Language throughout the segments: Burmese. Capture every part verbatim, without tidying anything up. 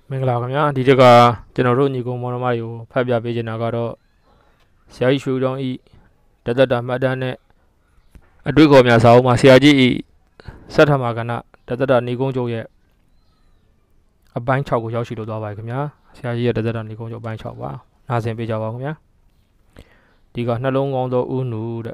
မင်္ဂလာခင်ဗျာဒီတက်ကကျွန်တော်တို့ညီကောင်မောင်နှမတွေကိုဖတ်ပြပေးချင်တာကတော့ဆရာကြီးရွှေဦးတောင်ဤတသက်တာမှတ်တမ်းနဲ့အတွေ့အခေါ်များစာအုပ်မှာဆရာကြီးဤစက်ထမကဏတသက်တာနေကုန်းချုပ်ရဲ့အပိုင်း၆ကိုရောက်ရှိလို့သွားပါခင်ဗျာဆရာကြီးရဲ့တသက်တာနေကုန်းချုပ်အပိုင်း၆ပါနားဆင်ပေးကြပါဦးခင်ဗျာဒီကနှလုံးကောင်းသောဦးနုတဲ့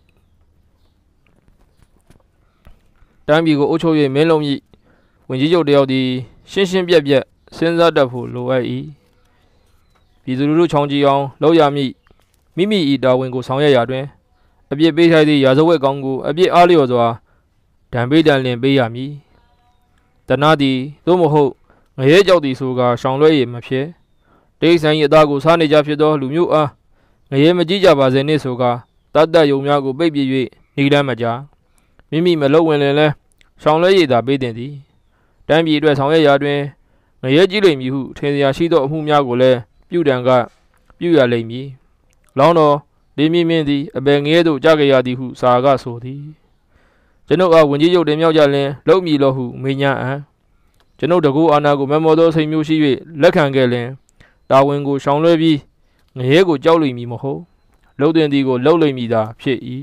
တိုင်းပြည်ကိုအုပ်ချုပ်၍မင်းလုံးကြီးဝင်ကြီးချုပ်တယောက်ဒီရှင်းရှင်းပြက်ပြက်စဉ်းစားတတ်ဖို့လိုအပ်၏ပြည်သူလူထုချောင်းကြည့်အောင်လုပ်ရမည်မိမိ၏တာဝန်ကိုဆောင်ရွက်ရာတွင်အပြစ်ပေးထိုက်သည့်ရာဇဝတ်ကောင်းကိုအပြစ်အားလျော်စွာဒဏ်ပေးတန်လျင်ပေးရမည်တနာသည်သို့မဟုတ်ငရဲကြောက်သည်ဆိုကာရှောင်လွှဲရမဖြစ်တိရစ္ဆာန်၏အသားကိုစားနေကြဖြစ်သောလူမျိုးအားငရဲမကြည့်ကြပါစေနှင့်ဆိုကာတတ်တတ်ယုံများကိုပိတ်ပြ၍နေလမ်းမကြာမိမိမလုံဝင်လင်လဲရှောင်လွှဲရသာပေးတင်သည်တိုင်းပြည်အတွက်ဆောင်ရွက်ရာတွင်ငရဲကြည့်လိမ့်မည်ဟုထင်စရာရှိသောအမှုများကိုလည်းပြုတံကပြုရလိမ့်မည်လောင်းတော်လေးမြင့်မြင့်သည်အပယ်ငရဲသို့ကြကြရသည်ဟုစာကဆိုသည်ကျွန်ုပ်အားဝင်ကြီးရုပ်တင်မြောက်ကြလင်လုံမည်လို့ဟုမေးညာအံကျွန်ုပ်တကူအာနာကိုမမောသောစိတ်မျိုးရှိ၍လက်ခံခဲ့လင်တာဝန်ကိုရှောင်လွှဲပြီးငရဲကိုကြောက်လိမ့်မည်မဟုတ်လှုပ်တင်သည်ကိုလှုပ်လိမ့်မည်သာဖြစ်၏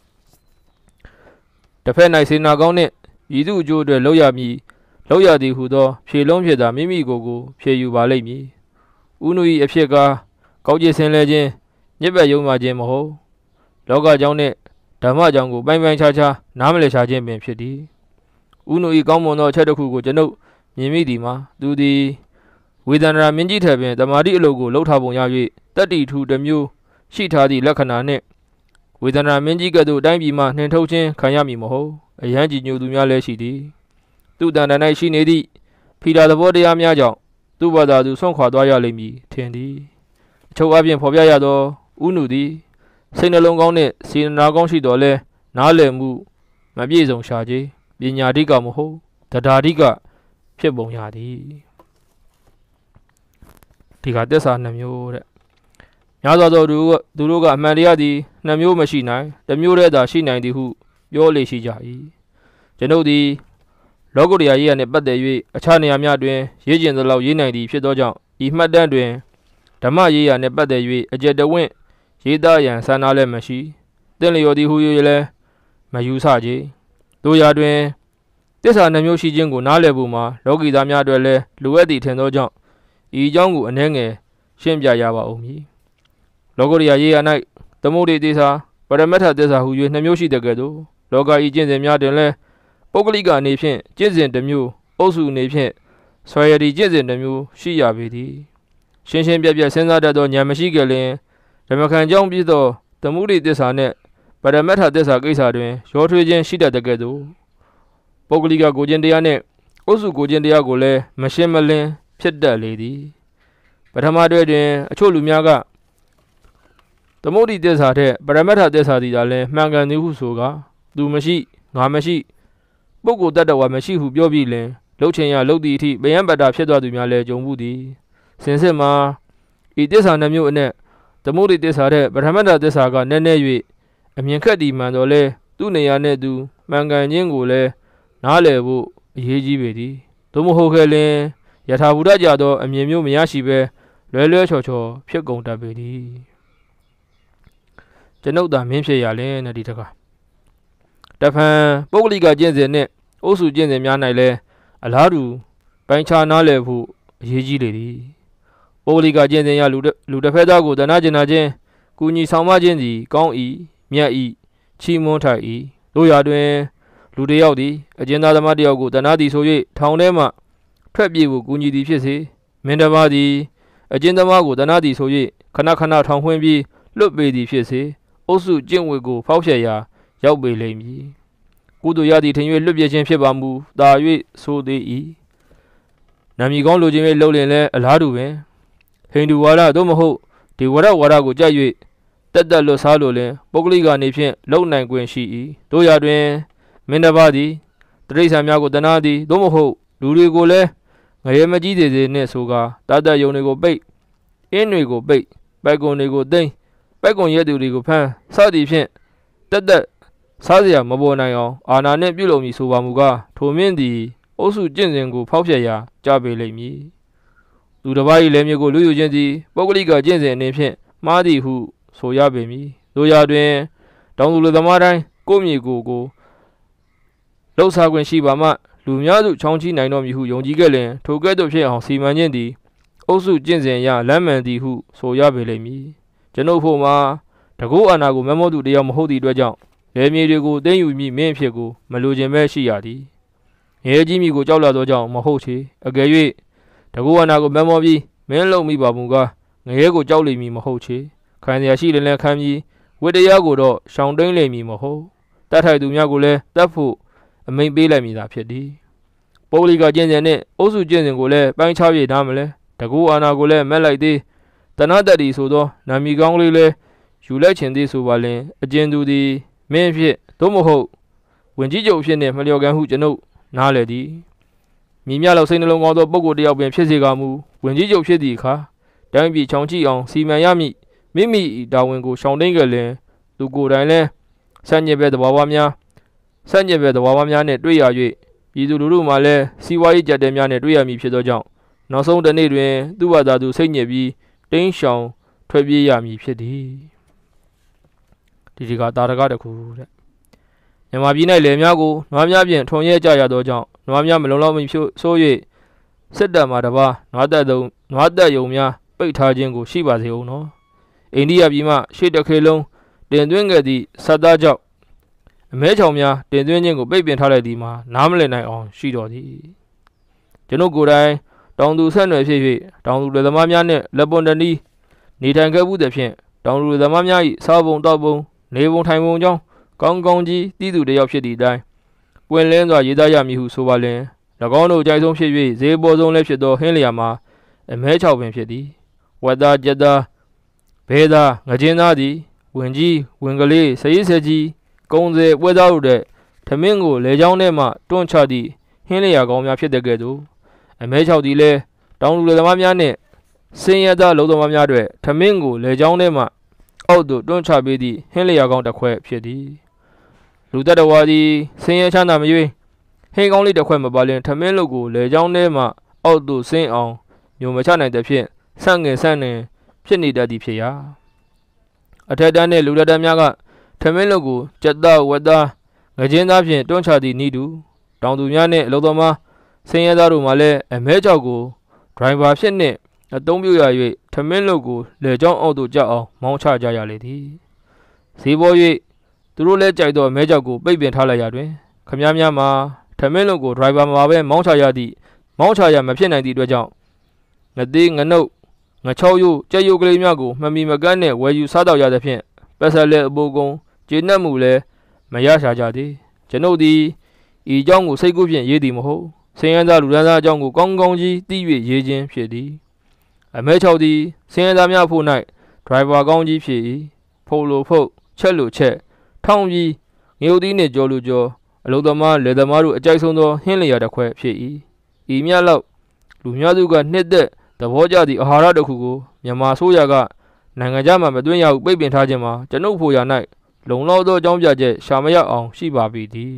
တစ်ဖက်၌စေနာကောင်းနှင့်ဤသူအကျိုးအတွက်လှုပ်ရမည်လောက်ရသည်ဟုသောဖြေလုံးဖြစ်သာမိမိကိုယ်ကိုဖြေယူပါလိမ့်မည်ဥနု၏အဖြစ်ကားကောက်ကျစ်ဆင်းလဲခြင်းညစ်ပတ်ယုံမှခြင်းမဟုတ်လောကကြောင့်နှင့်ဓမ္မကြောင့်ကိုပိုင်းပိုင်းခြားခြားနားမလည်ရှားခြင်းပင်ဖြစ်သည်ဥနု၏ကောင်းမွန်သောအချက်တစ်ခုကိုကျွန်ုပ်မြင်မိသည်မှာသူသည်ဝေဒနာမင်းကြီးထက်ပင်တမာတိအလုပ်ကိုလှုပ်ထားပုံရ၍တတ္တိထူတစ်မျိုးရှိထားသည့်လက္ခဏာနှင့်ဝေဒနာမင်းကြီးကဲ့သို့တိုင်းပြည်မှနှင်ထုတ်ခြင်းခံရမည်မဟုတ်အယံကြည်ညိုသူများလည်းရှိသည်သူတန်တန်၌ရှိနေသည့်ဖီတာသဘောတရားများကြောင့်သူ့ဘာသာသူဆွန့်ခွာသွားရလိမ့်မည်ထင်သည်အချုပ်အပြင်ဖော်ပြရသောဥနုသည်စိတ်နှလုံးကောင်းနှင့်စေတနာကောင်းရှိတော်လဲနားလည်မှုမပြည့်စုံရှာခြင်းပညာဓိကမဟုတ်တရားဓိကဖြစ်ပုံရသည်ဒီကသစ္စာနှမျိုးတဲ့များစွာသောသူသူတို့ကအမှန်တရားသည်နှမျိုးမရှိနိုင်တစ်မျိုးတည်းသာရှိနိုင်သည်ဟုပြောလေရှိကြ၏ကျွန်ုပ်သည်လောကုတ္တရာရေးရနှင့်ပတ်သက်၍အခြားနေရာများတွင်ရေးကျင်သလောက်ရေးနိုင်သည်ဖြစ်သောကြောင့်ဤမှတ်တမ်းတွင်ဓမ္မရေးရနှင့်ပတ်သက်၍အကျက်တဝင့်ရေးသားရန်ဆန္ဒလည်းမရှိသင်လျော်သည်ဟု၍လည်းမယူဆကြတို့ရာတွင်တစ္ဆာနှမျိုးရှိခြင်းကိုနားလည်ဖို့မှာလောကီသားများအတွက်လည်းလိုအပ်သည်ထင်သောကြောင့်ဤအကြောင်းကိုအနည်းငယ်ရှင်းပြရပါဦးမည်လောကုတ္တရာရေးရ၌သမုဒ္ဒိသစ္စာပရမတ္ထသစ္စာဟု၍နှမျိုးရှိတဲ့ကဲ့သို့လောကဤကျင့်စဉ်များတွင်လည်းပုဂ္ဂလိကအနေဖြင့်ကျင့်စဉ်တစ်မျိုးအုပ်စုအနေဖြင့်ဆွေရည်ကျင့်စဉ်တစ်မျိုးရှိရပေသည်ရှင်းရှင်းပြပြစဉ်းစားတတ်သောဉာဏ်မရှိကြလင်ဓမ္မခံကြောင်းပြည့်သောသမုဒိသစ္စာနှင့်ပရမတ္ထသစ္စာကိစ္စတွင်ရောထွေးခြင်းရှိတတ်တဲ့ကဲ့သို့ပုဂ္ဂလိကကိုကျင့်တရားနှင့်အုပ်စုကိုကျင့်တရားကိုလည်းမရှင်းမလင်းဖြစ်တတ်လေသည်ပထမတွဲတွင်အချို့လူများကသမုဒိသစ္စာထက်ပရမတ္ထသစ္စာသည်သာလျှင်မှန်ကန်သည်ဟုဆိုကာသူမရှိငါမရှိပုဂ္ဂိုလ်တ attva မရှိဟုပြောပြီးလင်လှုပ်ချင်ရလှုပ်သည့်အထိပယံပတ္တာဖြစ်သွားသူများလည်းကြုံမှုသည်စင်စစ်မှာဤသစ္စာနှမျိုးအနက်သမုဒိသစ္စာတဲ့ပထမတ္တသစ္စာကနည်းနည်း၍အမြင်ခက်သည်မှန်တော်လဲသူ့နေရာနှင့်သူမှန်ကန်ခြင်းကိုလည်းနားလည်ဖို့အရေးကြီးပေသည်သို့မဟုတ်ခဲ့လင်ယထာဘူတကြသောအမြင်မျိုးမရရှိဘဲလွဲလွဲချော်ချော်ဖြစ်ကုန်တတ်ပေသည်ကျွန်ုပ်သာမင်းဖြစ်ရလင်တဲ့ဒီတကားတဖန်ပုဂ္ဂလိကကျင့်စဉ်နှင့်အုပ်စုကျင့်စဉ်များ၌လည်းအလားတူပိုင်းခြားနားလည်ဖို့အရေးကြီးလေသည်ပုဂ္ဂလိကကျင့်စဉ်ရလူလူတစ်ဖက်သားကိုတနာကျင်နာခြင်းကုညီဆောင်မခြင်းသည်ကောင်း၏မြတ်၏ချီးမွမ်းထိုက်၏တို့ရာတွင်လူတစ်ယောက်သည်အကျဉ်းသားသမားတစ်ယောက်ကိုတနာသည်ဆို၍ထောင်ထဲမှထွက်ပြေးဖို့ကုညီသည်ဖြစ်စေမင်းတစ်ပါးသည်အကျဉ်းသမားကိုတနာသည်ဆို၍ခဏခဏထောင်ခွင်းပြီးလွတ်ပေးသည်ဖြစ်စေအုပ်စုကျင့်ဝတ်ကိုဖောက်ဖျက်ရာရောက်ပေလိမ့်မည်ကုသိုလ်ရသည်ထင်၍လွတ်ပြခြင်းဖြစ်ပါမူသာ၍ဆိုသေး၏နာမည်ကောင်းလိုခြင်း၍လှုပ်လင်လဲအလားတူပင်ဟိန္ဒူဝါဒသို့မဟုတ်ဒီဝရဝါဒကိုကြိုက်၍တက်တက်လွတ်စားလိုလင်ပုဂ္ဂလိကနေဖြင့်လုံနိုင်ခွင့်ရှိ၏တို့ရာတွင်မင်းတစ်ပါးသည်တရိစ္ဆာန်များကိုတနာသည်သို့မဟုတ်လူတွေကိုလည်းငရဲမကြီးသေးသေးနှင့်ဆိုကာတတ်တတ်ယုံတွေကိုပိတ်အင်းတွေကိုပိတ်ပိုက်ကွန်တွေကိုသိမ်းပိုက်ကွန်ရဲသူတွေကိုဖမ်းစသည်ဖြင့်တက်တက်စားစရာမပေါ်နိုင်အောင်အာဏာနှင့်ပြုလုပ်မည်ဆိုပါမူကားထိုမင်းသည်အုပ်စုကျင့်စဉ်ကိုဖောက်ဖျက်ရာကြပေလိမ့်မည်သူတစ်ပါး၏လယ်မြေကိုလူယူခြင်းသည်ပုဂ္ဂလိကကျင့်စဉ်အနေဖြင့်မှားသည်ဟုဆိုရပေမည်တို့ရာတွင်တောင်သူလူသမားတိုင်းကိုမြေကိုကိုလှုပ်ရှားခွင့်ရှိပါမှလူများစုချောင်းချီနိုင်တော်မူဟုယုံကြည်ခဲ့လျင်ထိုကဲ့သို့ဖြစ်အောင်စီမံခြင်းသည်အုပ်စုကျင့်စဉ်အရလမ်းမှန်သည်ဟုဆိုရပေလိမ့်မည်ကျွန်ုပ်ဖို့မှာတကုအာဏာကိုမမောသူတရားမဟုတ်သည့်အတွက်ကြောင့်လယ်မြေတွေကိုသိမ်းယူမိမင်းဖြစ်ကိုမလိုချင်ပဲရှိရသည်ငရဲကြီးမိကိုကြောက်လာသောကြောင့်မဟုတ်ချေအကယ်၍တကုအာဏာကိုမမောပြီးမင်းလုံမိပါမူကားငရဲကိုကြောက်လိမ့်မည်မဟုတ်ချေခံရရှိလည်းလည်းခံပြီးဝိတရားကိုတော့ရှောင်တိန်လိမ့်မည်မဟုတ်တတ်ထိုက်သူများကိုလည်းတတ်ဖို့အမိန်ပေးလိုက်မည်သာဖြစ်သည်ပုဂ္ဂလိကကျင့်စဉ်နှင့်အုပ်စုကျင့်စဉ်ကိုလည်းပိုင်းခြား၍ထားမလဲတကုအာဏာကိုလည်းမက်လိုက်သေးတဏှတတ္တိဆိုသောနာမည်ကောင်းလေးလည်းယူလိုက်ခြင်းသည်ဆိုပါလင်အကျဉ်သူသည်မင်းဖြစ်သို့မဟုတ်ဝင်ကြီးချုပ်ဖြစ်နှင့်မလျော်ကန်ဟုကျွန်ုပ်နားလေသည်မိမြလောက်စိတ်နှလုံးကောင်းသောပုဂ္ဂိုလ်တစ်ယောက်ပင်ဖြစ်စေကမူဝင်ကြီးချုပ်ဖြစ်သည့်အခါတိုင်းပြည်ချောင်ကြည့်အောင်စီမံရမည်မိမိတာဝန်ကိုရှောင်တိန်ကြလင်သူကိုယ်တိုင်လည်းဆန့်ကျင်ဘက်သဘာဝများဆန့်ကျင်ဘက်သဘာဝများနှင့်တွေ့ရ၍ပြည်သူလူထုမှလည်းစီးပွားရေးကြက်တဲများနှင့်တွေ့ရမည်ဖြစ်သောကြောင့်နောက်ဆုံးတစ်နေ့တွင်သူ့ဘာသာသူစိတ်ညစ်ပြီးတိန်ရှောင်ထွက်ပြေးရမည်ဖြစ်သည်ဒီဒီကတာရကတစ်ခုတဲ့မြန်မာပြည်၌လယ်များကိုနွားများဖြင့်ထုံရဲကြရသောကြောင့်နွားများမလုံလောက်မီဖြစ်ဆို၍စစ်တပ်မှတပါနွားတက်သုံးနွားတက်ယုံများပိတ်ထားခြင်းကိုရှိပါစေဦးနော်အိန္ဒိယပြည်မှရှေ့တစ်ခေလုံးတင်သွင်းခဲ့သည့်ဆတ်သားကြောင့်အမဲချောင်များတင်သွင်းခြင်းကိုပိတ်ပင်ထားလိုက်သည်မှာနားမလည်နိုင်အောင်ရှိတော်သည်ကျွန်ုပ်ကိုယ်တိုင်တောင်သူဆက်နွယ်ဖြစ်၍တောင်သူလူသမားများနှင့်လက်ပွန်တနီးနေထိုင်ခဲ့မှုသည်ဖြင့်တောင်သူလူသမားများ၏စားပုံတောက်ပုံနေပုံထိုင်ပုံကြောင့်ကောင်းကောင်းကြီးတည်သူတယောက်ဖြစ်သည့်အတိုင်းပွင့်လင်းစွာရေးသားရမည်ဟုဆိုပါလျင်၎င်းတို့ကြိုက်ဆုံးဖြစ်၍ဈေးပေါ်ဆုံးလည်းဖြစ်သောဟင်းလျာမှာအမဲချောက်ပင်ဖြစ်သည်ဝက်သားကြက်သားဘဲသားငကြင်းသားသည်ဝင်ကြီးဝင်ကလေးစရိစကြီးကုံစဲပွဲသားတို့တဲ့ထမင်းကိုလေချောင်းထဲမှတွန့်ချသည့်ဟင်းလျာကောင်းများဖြစ်တဲ့ကဲ့သို့အမဲချောက်သည်လည်းတောင်လူသမားများနှင့်စင်ရသားလုံသမားများတို့ထမင်းကိုလေချောင်းထဲမှအောက်သို့တွန့်ချပေးသည့်ဟင်းလျာကောင်းတစ်ခွက်ဖြစ်သည်လူတတဝါသည်စင်ရချမ်းသာမရွေးဟင်းကောင်းလေးတစ်ခွက်မပါလင်ထမင်းလုပ်ကိုလေချောင်းထဲမှအောက်သို့ဆင်းအောင်မျိုးမချနိုင်တဲ့ဖြင့်ဆန့်ငင်ဆန့်နှင်ဖြစ်နေတတ်သည်ဖြစ်ရာအထက်တန်းနှင့်လူတတများကထမင်းလုပ်ကိုကြက်သားဝက်သားငကြင်းသားဖြင့်တွန်းချသည့်ဤသူတောင်သူများနှင့်အလုပ်သမားဆင်းရဲသားတို့မှလည်းအမဲကြောက်ကိုဒရိုင်ဘာဖြစ်နှင့်အသုံးပြုရ၍ထမင်းလုပ်ကိုလေကြောင်းအောက်သို့ကျအောင်မောင်းချကြရလေသည်ဈေးပေါ်၍သူတို့လည်းကြိုက်သောအမဲကြောက်ကိုပိတ်ပင်ထားလိုက်ရတွင်ခမားများမှာထမင်းလုပ်ကိုဒရိုင်ဘာမှာပဲမောင်းချရသည့်မောင်းချရမဖြစ်နိုင်သည့်အတွက်ကြောင့်ငသေးငနှုတ်ငချောက်ရိုးကြက်ရိုးကလေးများကိုမမီမကန်းနှင့်ဝယ်ယူစားတော့ရသဖြင့်ပတ်ဆက်လက်အပိုးကုံကျေနပ်မှုလည်းမရရှာကြသည်ကျွန်ုပ်သည်ဤအကြောင်းကိုစိတ်ကူးဖြင့်ရေးသည်မဟုတ်ဆင်းရဲသားလူဒန်းသားအကြောင်းကိုကောင်းကောင်းကြီးသိ၍ရေးခြင်းဖြစ်သည်အမဲချောက်သည်ဆင်းရဲသားများဖို့၌ဒရိုင်ဘာကောင်းကြီးဖြစ်၏ဖုတ်လိုဖုတ်ချက်လိုချက်ထောင်းပြီးငရုတ်သီးနှင့်ကြော်လိုကြော်အလုသမားလေသမားတို့အကြိုက်ဆုံးသောဟင်းလျာတစ်ခွက်ဖြစ်၏ဤမြတ်လောက်လူများစုကနှစ်သက်သဘောကျသည့်အာဟာရတစ်ခုကိုမြန်မာဆိုရကနိုင်ငံခြားမှမသွင်းရဟုပိတ်ပင်ထားခြင်းမှာကျွန်ုပ်ဖို့ရာ၌လုံလောက်သောအကြောင်းပြချက်ရှာမရအောင်ရှိပါပြီသည်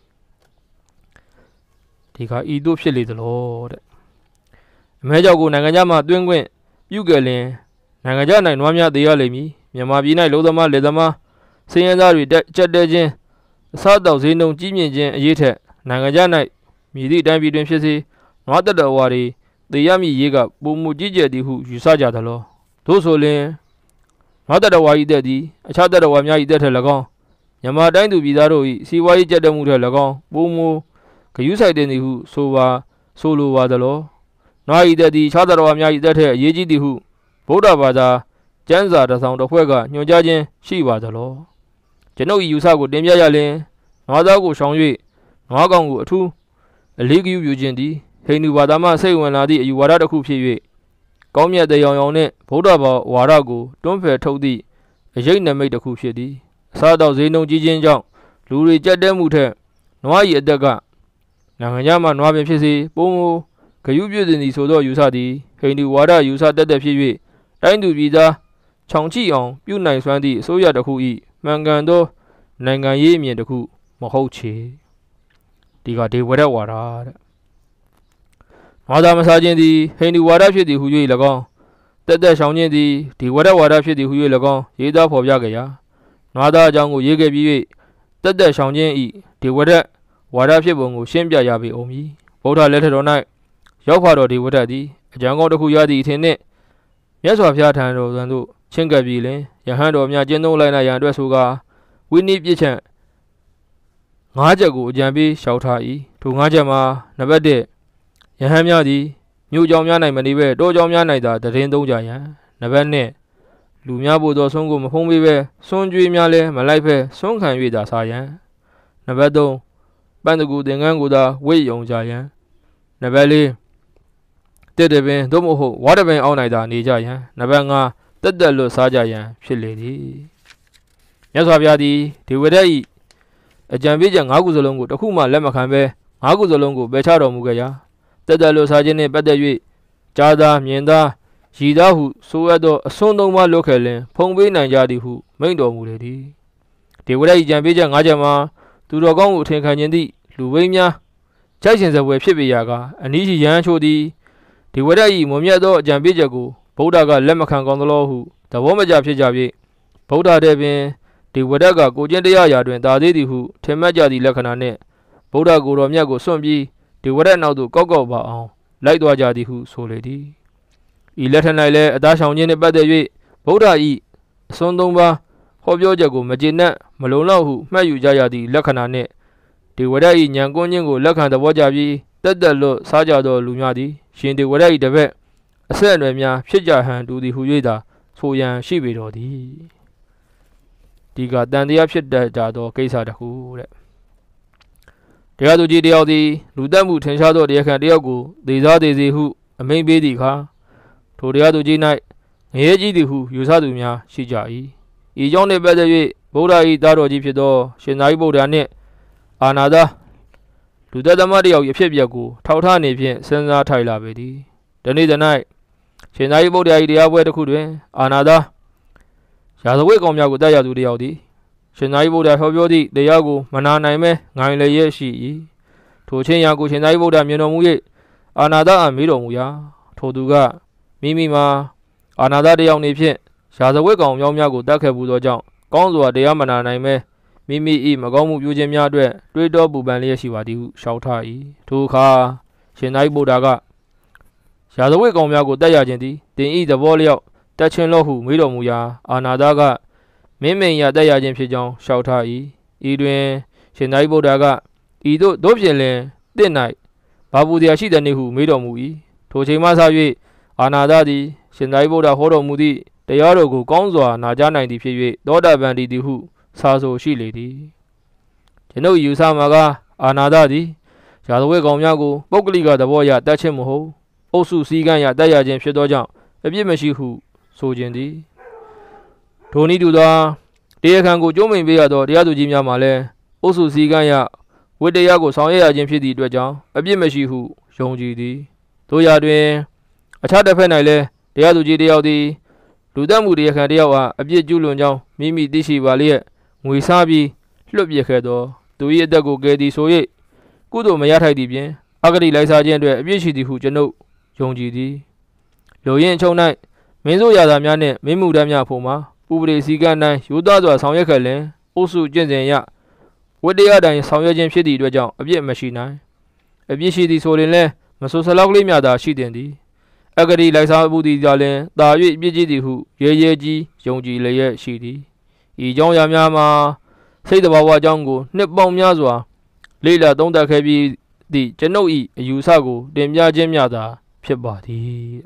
ဒီကဤသို့ဖြစ်လေသလိုတဲ့အမဲကြောက်ကိုနိုင်ငံခြားမှသွင်းခွင့်ပြုခဲ့လျင်နိုင်ငံခြား၌နွားများသေးရလိမ့်မည်မြန်မာပြည်၌လုံသမားလေသမားစင်းရဲသားတွေကြက်တဲခြင်းအစားတောက်ဈေးနှုန်းကြီးမြင့်ခြင်းအရေးထက်နိုင်ငံခြား၌မြည်သည့်အတိုင်းပြည်တွင်ဖြစ်စေနွားတက်တော်ဝါတွေသေရမည်ရေးကပုံမူကြီးကျယ်သည်ဟုယူဆကြသလောသို့ဆိုလျှင်နွားတက်တော်ဝါ၏တက်သည်အခြားတက်တော်ဝါများ၏တက်ထက်၎င်းမြန်မာတိုင်းသူပြည်သားတို့၏စီးပွားရေးကြက်တက်မှုထက်၎င်းပုံမူဂယုဆိုင်တင်သည်ဟုဆိုပါဆိုလိုပါသလောနွား၏တက်သည်အခြားတက်တော်ဝါများ၏တက်ထက်အရေးကြီးသည်ဟုဗုဒ္ဓဘာသာကျမ်းစာတစ်ဆောင်တစ်ဖွဲ့ကညွှန်ကြားခြင်းရှိပါသလောကျွန်ုပ်၏ယူဆကိုတင်ပြရလျင်နွားသားကိုရှောင်၍နွားကောင်ကိုအထူးအလေးဂရုပြုခြင်းသည်ဟိန္ဒူဘာသာမှစိတ်ဝင်လာသည့်အယူဝါဒတစ်ခုဖြစ်၍ကောင်းမြတ်တဲ့ရောင်ရောင်နှင့်ဗုဒ္ဓဘာသာဝါဒကိုတွန်းဖယ်ထုတ်သည့်အရေးနမိတ်တစ်ခုဖြစ်သည်အစားတောက်ဈေးနှုန်းကြီးခြင်းကြောင့်လူတွေကြက်တဲမှုထက်နွား၏အသက်ကနိုင်ငံခြားမှနွားပင်ဖြစ်စေပုံမူဂယုပြုသည်ဆိုသောယူဆသည်ဟိန္ဒူဝါဒယူဆတတ်တဲ့ဖြစ်၍တိုင်းသူပြည်သားချောင်ချိအောင်ပြုနိုင်စွမ်းသည့်အစိုးရတစ်ခု၏မှန်ကန်သောနိုင်ငံရေးအမြင်တစ်ခုမဟုတ်ချေဒီကဒေဝရဝါဒတဲ့မာသာမစားခြင်းသည်ဟိန္ဒူဝါဒဖြစ်သည်ဟု၍၎င်းတက်တက်ရှောင်ခြင်းသည်ဒီဝရဝါဒဖြစ်သည်ဟု၍၎င်းရေးသားဖော်ပြကြရာနွားသားအကြောင်းကိုရေးခဲ့ပြီး၍တက်တက်ရှောင်ခြင်း၏ဒီဝရဝါဒဖြစ်ပုံကိုရှင်းပြရပေအောင်မည်ဗုဒ္ဓလက်ထက်တော်၌ရောက်ဖတော်ဒီဝရသည်အကြံကောင်းတစ်ခုရသည့်အထင်နှင့်မြတ်စွာဘုရားထံတော်သို့ချဉ်ကပ်ပြီးလင်ယဟန်တော်များကျင့်သုံးလိုက်နိုင်ရန်အတွက်ဆိုကာဝိနည်းပြည့်ချန့်ငါးချက်ကိုအကြံပေးလျှောက်ထား၏ထိုငါးချက်မှာနံပါတ်တစ်ယဟန်များသည်မြို့ကြောင်များ၌မနေဘဲတောကြောင်များ၌သာတည်င်းသုံးကြရန်နံပါတ်နှစ်လူများဖို့သောဆုံးကိုမဖုံးပေးဘဲစွန့်ကြွေးများလည်းမလိုက်ဘဲစွန့်ခံ၍သာစားရန်နံပါတ်သုံးပန်းတကူသင်္ကန်းကိုသာဝိယုံကြရန်နံပါတ်လေးတက်တပင်သို့မဟုတ်ဝါတပင်အောက်၌သာနေကြရန်နံပါတ်ငါးတက်တက်လွတ်စားကြရန်ဖြစ်လေသည်မြတ်စွာဘုရားသည်ဒီဝရ၏အကြံပေးချက်ငါးခုစလုံးကိုတစ်ခုမှလက်မခံဘဲငါးခုစလုံးကိုပယ်ချတော်မူခဲ့ရာတက်တက်လွတ်စားခြင်းနှင့်ပတ်သက်၍ကြားသာမြင်သာရည်သာဟုဆိုအပ်သောအစွန်းသုံးပါးလွတ်ခဲ့လင်ဖုံးပေးနိုင်ကြသည်ဟုမိန့်တော်မူလေသည်ဒီဝရ၏ကြံပေးချက်ငါးချက်မှာသူတော်ကောင်းကိုအထင်ခံခြင်းသည့်လူဝိများကြိုက်ရှင်စပွဲဖြစ်ပေရာကအနည်းရှိရန်ချို့သည်ဒီဝရ၏မွန်မြတ်သောအကြံပေးချက်ကိုဗုဒ္ဓကလက်မခံကောင်းသလိုဟုသဘောမကျဖြစ်ကြ၍ဗုဒ္ဓတဲ့ပင်ဒီဝရကကိုကျင့်တရားရာတွင်တာသေးသည်ဟုထင်မှတ်ကြသည့်လက္ခဏာနှင့်ဗုဒ္ဓကိုယ်တော်မြတ်ကိုစွန့်ပြီးဒီဝရနောက်သို့ကောက်ကောက်ပါအောင်လိုက်သွားကြသည်ဟုဆိုလေသည်ဤလက်ထက်၌လည်းအသားဆောင်ခြင်းနှင့်ပတ်သက်၍ဗုဒ္ဓ၏အစွန်းသုံးပါးဟောပြောချက်ကိုမကျေနပ်မလုံလောက်ဟုမှတ်ယူကြရသည့်လက္ခဏာနှင့်ဒီဝရ၏ဉာဏ်ကွင်းခြင်းကိုလက်ခံသဘောကျပြီးတက်တက်လွတ်စားကြသောလူများသည်ရှင်ဒီဝရ၏တပည့်အဆက်အနွယ်များဖြစ်ကြဟန်တူသည်ဟု၍သာဆိုရန်ရှိပေတော်သည်ဒီကတန်တရားဖြစ်တတ်ကြသောကိစ္စတစ်ခုတဲ့တရားသူကြီးတယောက်သည်လူတက်မှုထင်ရှားသောတရားခံတယောက်ကိုသေစားသေးစေဟုအမိန့်ပေးသည့်အခါထိုတရားသူကြီး၌ငရဲကြီးသည်ဟုယူဆသူများရှိကြ၏ဤကြောင့်နှင့်ပတ်သက်၍ဗုဒ္ဓ၏သားတော်ကြီးဖြစ်သောရှင်သာရိပုတ္တရာနှင့်အာနာသာလူသက်သမားတယောက်၏အဖြစ်အပျက်ကိုထောက်ထားနေဖြင့်စဉ်းစားထိုင်လာပေသည်တနေ့တ၌ရှင်သာရိပုတ္တရာ၏တရားပွဲတစ်ခုတွင်အာနာသာရာဇဝတ်ကောင်များကိုတိုက်ရသူတယောက်သည်ရှင်သာရိပုတ္တရာဟောပြောသည့်တရားကိုမနာနိုင်မဲငိုင်လည်းရဲ့ရှိ၏ထိုချင်းရာကိုရှင်သာရိပုတ္တရာမြင်တော်မူ၍အာနာသာအားမေးတော်မူရာထိုသူကမိမိမှာအာနာသာတယောက်နေဖြင့်ရာဇဝတ်ကောင်များများကိုတတ်ခဲ့မှုသောကြောင့်ကောင်းစွာတရားမနာနိုင်မဲမိမိ၏မကောင်းမှုပြုခြင်းများအတွက်တွေးတောပူပန်လျက်ရှိပါသည်ဟုလျှောက်ထား၏ထိုအခါရှင်သာရိပုတ္တရာကရာဇဝတ်ကောင်များကိုတတ်ရခြင်းသည်တင်ဤသဘောလျောက်တတ်ခြင်းလို့ဟုမေးတော်မူရာအာနာသာကမင်းမိန်ရတတ်ရခြင်းဖြစ်ကြောင်းလျှောက်ထား၏ဤတွင်ရှင်သာရိပုတ္တရာကဤသို့တို့ဖြင့်လင်တင့်၌ဘာပူတရားရှိသည်နှင့်ဟုမေးတော်မူ၏ထိုချိန်မှစ၍အာနာသာသည်ရှင်သာရိပုတ္တရာဟောတော်မူသည့်တရားတော်ကိုကောင်းစွာနာကြားနိုင်သည်ဖြစ်၍သောတာပန်တည်သည်ဟုစာဆိုရှိလေသည်ကျွန်ုပ်ယူဆမှာကအာနာသာသည်ရာဇဝတ်ကောင်များကိုပုဂ္ဂလိကသဘောအရတတ်ခြင်းမဟုတ်အုပ်စုစည်းကမ်းရတတ်ရခြင်းဖြစ်သောကြောင့်အပြစ်မရှိဟုဆိုခြင်းသည်ထိုနည်းတူသောတရားခံကိုကြိုးမိန်ပေးရသောတရားသူကြီးများမှာလည်းအုပ်စုစည်းကမ်းရဝိတရားကိုဆောင်ရွက်ရခြင်းဖြစ်သည့်အတွက်ကြောင့်အပြစ်မရှိဟုယုံကြည်သည်တို့ရာတွင်အခြားတစ်ဖက်၌လည်းတရားသူကြီးတယောက်သည်လူသက်မှုတရားခံတယောက်အားအပြစ်ကျူးလွန်ကြောင်းမိမိသိရှိပါလျက်ငွေစားပြီးလွတ်ပြခဲ့သောသူ၏အသက်ကိုကယ်သည်ဆို၍ကုသိုလ်မရထိုက်သည့်ပြင်အဂတိလိုက်စားခြင်းအတွက်အပြစ်ရှိသည်ဟုကျွန်ုပ်ယုံကြည်သည်လူရင်းအချုံ၌မင်းစိုးရာသာများနှင့်မင်းမှုတမ်းများဖို့မှာဥပဒေစည်းကမ်းတိုင်းရိုးသားစွာဆောင်ရွက်ခဲ့လင်အုပ်စုကျင့်စဉ်ရဝိတရားတိုင်းဆောင်ရွက်ခြင်းဖြစ်သည့်အတွက်ကြောင့်အပြစ်မရှိနိုင်အပြစ်ရှိသည်ဆိုရင်လည်းမဆိုးစလောက်ကလေးများသာရှိတင်သည်အဂတိလိုက်စားမှုသည်သာလျှင်တာ၍ပြည့်ကြည်သည်ဟုရဲရဲကြီးယုံကြည်လျက်ရှိသည်ဤကြောင့်ရာများမှာစိတ်တဘာဝအကြောင်းကိုနှစ်ပေါင်းများစွာလေ့လာသုံးသပ်ခဲ့ပြီးသည့်ကျွန်ုပ်၏အယူဆကိုတင်ပြခြင်းများသာဖြစ်ပါသည်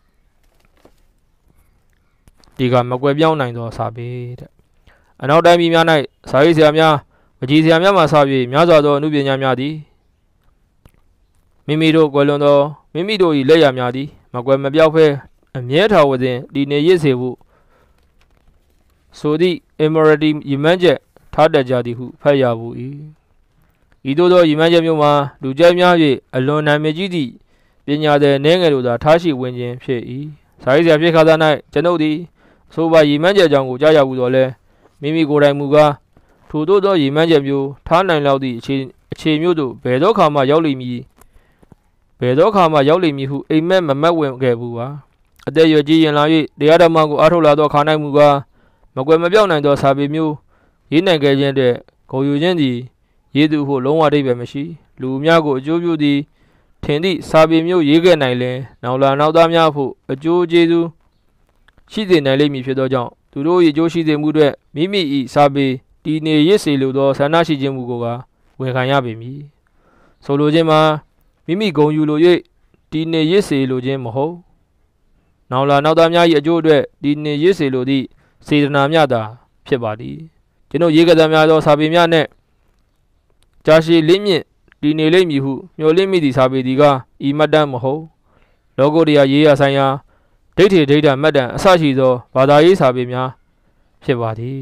ဒီကမကွယ်ပြောင်းနိုင်သောစာပေတဲ့အနောက်တိုင်းပြည်များ၌စာရေးဆရာများပကြီးဆရာများမှစ၍များစွာသောအမှုပညာများသည်မိမိတို့ကွယ်လွန်သောမိမိတို့၏လက်ရာများသည်မကွယ်မပြောက်ဖဲအမြဲထာဝစဉ်ဒီနေရစ်စေဖို့ဆိုသည့် immorality ရည်မှန်းချက်ထားတတ်ကြသည်ဟုဖတ်ရဘူး၏ဤသို့သောရည်မှန်းချက်မျိုးမှာလူကြိုက်များ၍အလွန်နာမည်ကြီးသည့်ပညာသည်နည်းငယ်တို့သာထားရှိဝင်ခြင်းဖြစ်၏စာရေးဆရာဖြစ်ခါသား၌ကျွန်ုပ်သည်အဆိုပါရည်မှန်းချက်အကြောင်းကိုကြားရဘူးတော့လဲမိမိကိုယ်တိုင်မူကားထို့သောသောရည်မှန်းချက်မျိုးထားနိုင်လောက်သည့်အခြေအခြေမျိုးတို့ဘယ်သောအခါမှရောက်လိမ့်မည်ဘယ်တော့ခါမှရောက်လိမ့်မည်ဟုအိမ်မက်မမက်ဝင်ခဲ့ဘူးပါအသက်ရွယ်ကြီးရင်လာ၍တရားဓမ္မကိုအားထုတ်လာသောခါ၌မူကားမကွယ်မပြောင်းနိုင်သောစာပေမျိုးရေးနိုင်ခဲ့ခြင်းတဲ့ဂုဏ်ယူခြင်းသည်ရေးသူဟုလုံးဝအဓိပ္ပာယ်မရှိလူများကိုအကျိုးပြုသည်ထင်သည့်စာပေမျိုးရေးခဲ့နိုင်လင်နောက်လာနောက်သားများဖို့အကျိုးကျေးဇူးရှိစေနိုင်လိမ့်မည်ဖြစ်သောကြောင့်သူတို့၏အကျိုးရှိစေမှုအတွက်မိမိ၏စာပေတည်နေရစ်စေလိုသောဆန္ဒရှိခြင်းမူကိုကဝန်ခံရပေမည်ဆိုလိုခြင်းမှာမိမိဂုဏ်ယူလို၍တည်နေရစ်စေလိုခြင်းမဟုတ်နောက်လာနောက်သားများ၏အကျိုးအတွက်တည်နေရစ်စေလိုသည့်စေတနာမျှသာဖြစ်ပါသည်ကျွန်ုပ်ရေးကစားများသောစာပေများနှင့်ကြာရှည်လင်းမြင့်တည်နေလိမ့်မည်ဟုမျှော်လင့်မိသည့်စာပေသည်ကဤမှတ်တမ်းမဟုတ်လောကုတ္တရာရေးရာဆိုင်ရာဒိဋ္ဌိဒိဋ္ဌမှတ်တမ်းအစရှိသောဘာသာရေးစာပေများဖြစ်ပါသည်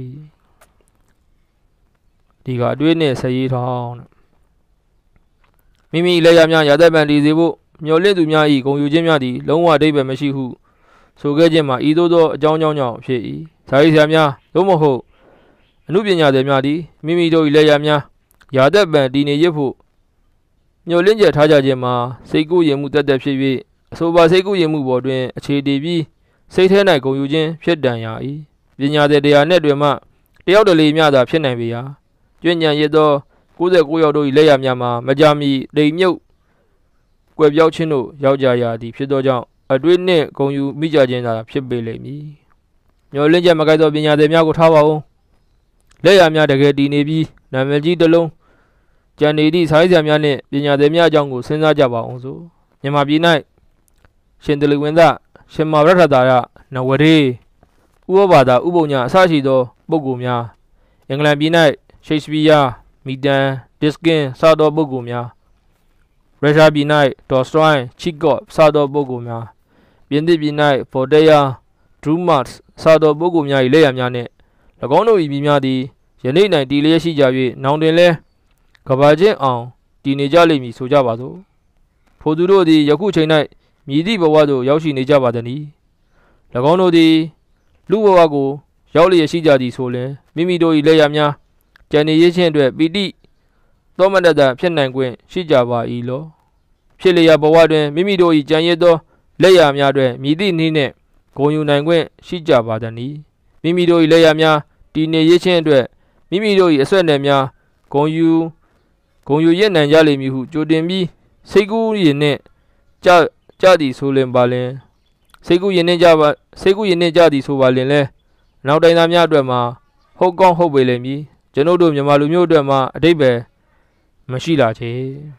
ဒီကအတွေးနှင့်ဆက်ရေးထောင်းမိမိလက်ရများရာသက်ပံတည်စေဖို့မျှော်လင့်သူများ၏ဂုဏ်ယူခြင်းများသည်လုံးဝအဓိပ္ပာယ်မရှိဟုဆိုခဲ့ခြင်းမှာဤသို့သောအကြောင်းကြောင့်ကြောင့်ဖြစ်၏စာရေးဆရာများသို့မဟုတ်အမှုပညာသည်များသည်မိမိတို့၏လက်ရများရာသက်ပံတည်နေရဖို့မျှော်လင့်ချက်ထားကြခြင်းမှာစိတ်ကူးရင်မှုတတ်တတ်ဖြစ်၍အဆိုပါစိတ်ကူးရင်မှုပေါ်တွင်အခြေတည်ပြီးစိတ်ထဲ၌ဂုဏ်ယူခြင်းဖြစ်တန်ရာ၏ပညာသည်တရားနှင့်တွင်မှတယောက်တလေများသာဖြစ်နိုင်ပေရာကျွဉ္ဉံရသောကိုးဆယ်ကိုးယောက်တို့၏လက်ရများမှာမကြာမီတိမ်မြုပ်ကွယ်ပြောက်ခြင်းတို့ရောက်ကြရာသည်ဖြစ်သောကြောင့်အတွေ့နှင့်ဂုဏ်ယူမိကြခြင်းသာဖြစ်ပေလိမ့်မည်မျှော်လင့်ချက်မကိုက်သောပညာသည်များကိုထားပါဦးလက်ရများတကယ်တည်နေပြီးနာမည်ကြီးတစ်လုံးကျန်နေသည့်စာရေးဆရာများနှင့်ပညာသည်များအကြောင်းကိုစဉ်းစားကြပါအောင်စို့မြန်မာပြည်၌ရှင်တလီဝင်းသားရှင်မာရထတာရနဝရေဥပဘာသာဥပုံညာအစရှိသောပုဂ္ဂိုလ်များအင်္ဂလန်ပြည်၌ရှိတ်စပီးယားမီတန်ဒစ်ကင်စသောပုဂ္ဂိုလ်များရုရှားပြည်၌ဒေါ်စတိုင်းချီကော့စသောပုဂ္ဂိုလ်များပြင်သစ်ပြည်၌ဖော်တေယာဒရူမတ်စသောပုဂ္ဂိုလ်များ၏လက်ရများနှင့်၎င်းတို့၏ပြည်များသည်ယနေ့၌တည်လျက်ရှိကြ၍နောင်တွင်လည်းကဘာချင်းအောင်တည်နေကြလိမ့်မည်ဆိုကြပါစို့ထိုသူတို့သည်ယခုချိန်၌မြည်သည့်ဘဝသို့ရောက်ရှိနေကြပါသည်။၎င်းတို့သည်လူဘဝကိုရောက်လျက်ရှိကြသည်ဆိုလျှင်မိမိတို့၏လက်ရများကြံနေရခြင်းအတွက်ပီတိသောမတ္တဖြစ်နိုင်권ရှိကြပါ၏လောဖြစ်လျက်ဘဝတွင်မိမိတို့၏ကြံရသောလက်ရများတွင်မြည်သည့်နည်းနှင့်ဂုဏ်ယူနိုင်권ရှိကြပါသည်။မိမိတို့၏လက်ရများတည်နေရခြင်းအတွက်မိမိတို့၏အဆွဲနယ်များဂုဏ်ယူဂုဏ်ယူရနိုင်ကြလိမ့်မည်ဟုကြိုတင်ပြီးစိတ်ကူးရင်နှင့်ကြကြသည်ဆိုလင်ပါလင်စိတ်ကူးရင်နှင့်ကြပါစိတ်ကူးရင်နှင့်ကြသည်ဆိုပါလင်လဲနောက်တိုင်းသားများအတွက်မှာဟုတ်ကောင်းဟုတ်ပေလိမ့်မည်ကျွန်ုပ်တို့မြန်မာလူမျိုးအတွက်မှာအတိတ်ပဲမရှိလာချေ